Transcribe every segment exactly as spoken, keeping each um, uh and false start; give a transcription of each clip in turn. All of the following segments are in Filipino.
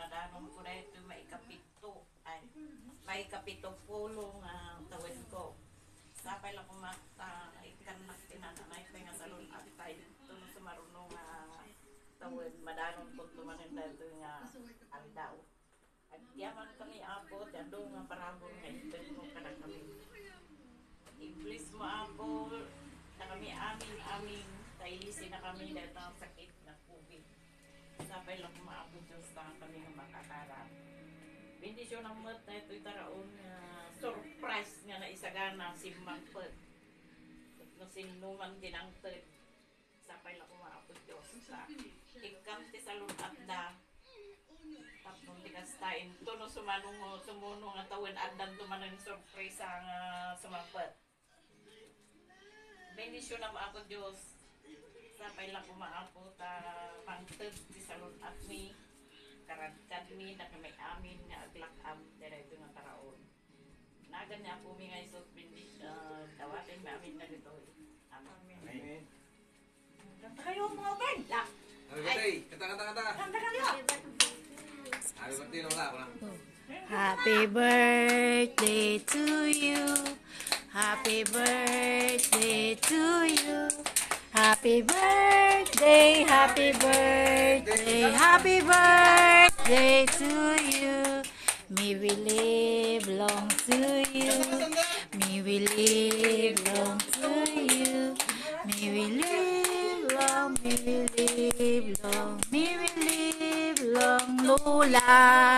madanong ko na ito may kapito ay may kapito pulong uh, tawin ko sapay lang kumata ikan na tinanay tayo nga salon at tayo dito na sumarunong uh, tawin madanong ko tumanin dito nga aldaw at yaman kami apo dado nga parabong nga ito mo kada kami i-bless mo apo na kami amin amin tailisin na kami dahil ang sakit na COVID. Sapay lang kumaabot yung sa kami ng makakarap. Bendisyon ang mat na ito'y taraon uh, surprise nga na isagana si Mangpet. No sinuman din ang tet. Sapay lang kumaabot yung sa ikam ti salon at da. Tapos tikastain. Ito no sumanong sumunong at tawin at dan tumanang surprise ang uh, sumangpet. Bendisyon ang ako Diyos. Sapay lang kumaapo ta pangteg di salon at mi karadkad mi na kami amin nga aglakam diretso nga taraon. Nagan niya po mi nga isot bindi uh, dawatin mamin na dito. Amen. Amen. Kanta kayo mga banda. Happy birthday. Kanta kanta kanta. Kanta kayo. Happy birthday Lola ko lang. Happy birthday to you. Happy birthday to you. Happy birthday, happy birthday, happy birthday to you. May we live long to you. May we live long to you. May we live long, may we live long, may we live long, Lola.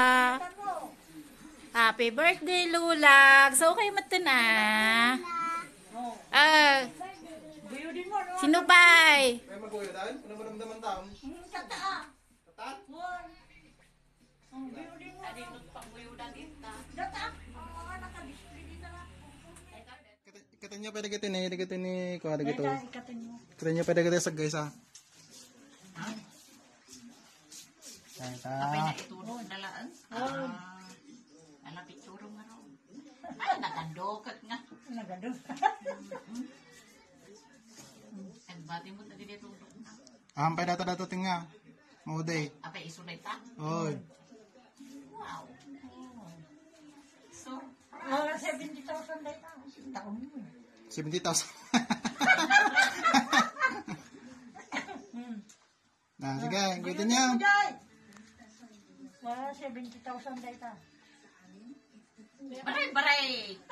Happy birthday, Lola. So, okay mata na. Ah. Sino bay? May maguyo dahil? Ano ba naman taon? Tata. Tata? Won. Ang biyo din mo. Adi nung panguyudan ita. Tata. Oo, nakadisplay dito na. Ikatan niyo pwede kita ni, kita ni, kuha na gito. Ikatan niyo. Ikatan niyo pwede kita sa guys ha. Kapay na ituro ang dalaan. Ah, alapit turo nga raw. Ay, nagadokat nga. Nagadokat. Ang bati mo na dito turo na. Ahampay data data tinga. Mauday. Apay isunay ta? Oy. Wow. So, mga seventy thousand na ita. Taon mo. seventy thousand. Nah, sige, gawin niya. Mga seventy thousand na ita. Baray, baray!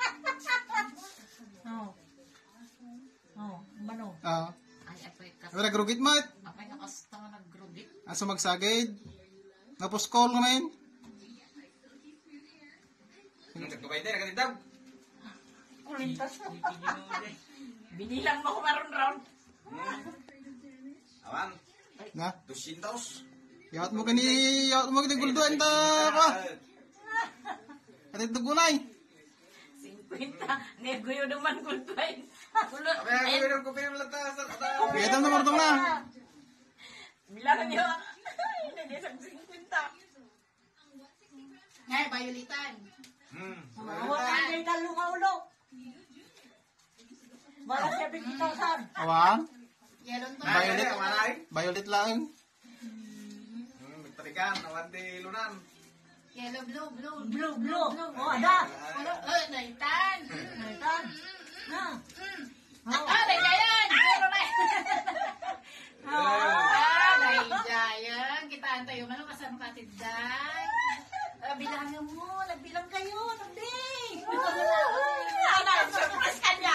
Oo. Oo, mano. Ah. Ay, apay ka. Wala grugit mo. Apay ka kasta nga nag-grugit. Aso magsagid. Tapos call ngayon. Nagkabay din, nagkatitag. Kulintas mo. Binilang mo kumaroon round. Awan, Na. dosyentos. Yawat mo kani, yawat mo kani gulduan ta ka. Katid dugunay. fifty. Negoyo naman kultuay. Abay, ako yun ang kupin mo lang ta. Biyatan na martong na. Bilangan niyo. Hindi sa fifty. Ngay, bayulitan. Hmm. Huwag kayo talunga-ulo. Mga seventy thousand. Awan. Yellow to. Violet. Kamalay. Violet lang. Hmm, magtarikan, awan di lunan. Yellow, blue, blue. Blue, blue. O, ada. Ano? Eh, naitan. Naitan. Na. Ah, naitan. Pero na. Ah, naitan. Kita antay yung ano kasama katiday. Bilangin mo. Nagbilang kayo. Nagbilang. Ano, surprise ka niya.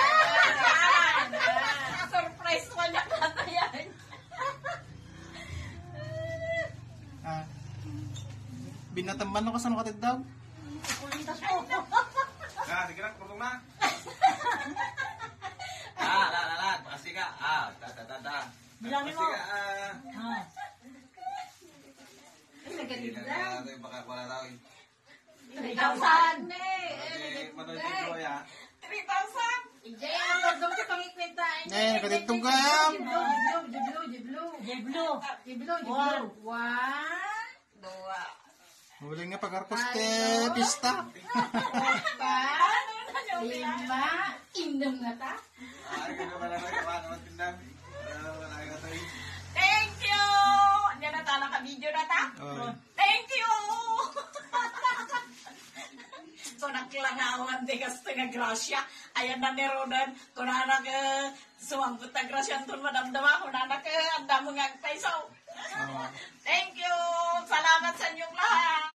Surprise ko niya kata yan. Ah. Binatamban no kasano katid daw. Kulintas mo. Ah, sige na, kurtong na. Ah, la, la, la, makasih ka. Ah, ta, ta, ta, ta. Bilangin mo. Makasih ka, ah. Ah. Ay, Hindi naganda. na natin, baka wala daw eh. three thousand. Okay, manoy dito ya. three thousand. Ijay, ang gagawin ko pangikwenta. Eh, katitong gam. Jiblo, jiblo, jiblo. Jiblo. Jiblo, jiblo. One. Dua. Huli nga pag-arpos ke pista. Empat. Lima. Indem nga ta. Ah, hindi naman na kayo, wala naman tindan. Ah, wala kayo na tayo. Thank you. Hindi na ta naka-video na ta. Oh. Thank you. nga grasya. Ayan na ni Rodan. Kung anak ka, sumambot na grasya ito madamdama. Kung anak ka, ang damo nga paisaw. Thank you! Salamat sa inyong lahat!